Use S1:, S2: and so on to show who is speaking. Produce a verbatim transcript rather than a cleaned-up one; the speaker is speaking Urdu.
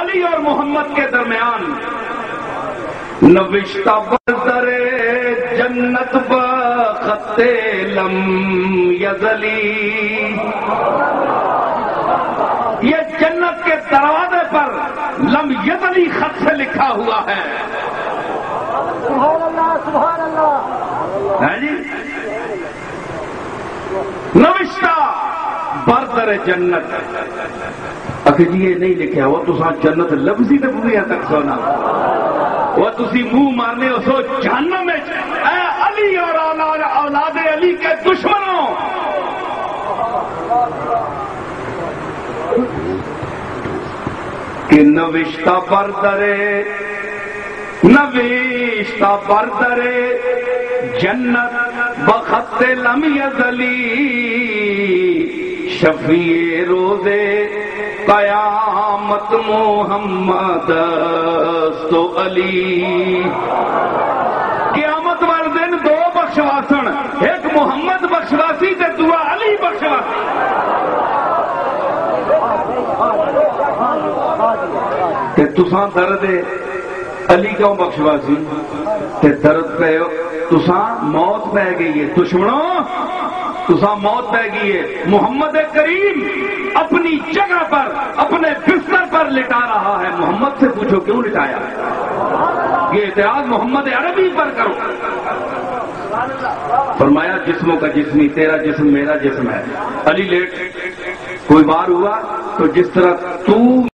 S1: علی اور محمد کے درمیان نوشتہ بردر جنت بخط لم یزلی، یہ جنت کے دروازے پر لم یزلی خط سے لکھا ہوا ہے۔
S2: سبحان اللہ سبحان اللہ
S1: ہے جی، نوشتہ بردر جنت اکھے جی یہ نہیں لکھا وہ تو جنت لفظی تے پوری تک سونا وہ تسی منہ مارنے ہو سو جہنم میں اے علی اور اولاد اولاد علی کے دشمنوں، کہ نوشتہ بردر نوشتہ بردر جنت بخط لم یزلی، شفیع روزے قیامت محمد است و علی۔ قیامت والے دن دو بخشواسن، ایک محمد بخشواسی تے دوسرا علی بخشواسی۔ تے تساں درد علی کیوں بخشواسی تے درد پہ تساں موت پہ گئی ہے دشمنوں، تساں موت پہ گئی ہے۔ محمد کریم اپنی جگہ پر اپنے بستر پر لٹا رہا ہے، محمد سے پوچھو کیوں لٹایا؟ یہ اعتراض محمد عربی پر کرو۔ فرمایا جسموں کا جسمی، تیرا جسم میرا جسم ہے۔ علی لیٹ کوئی بار ہوا تو جس طرح تو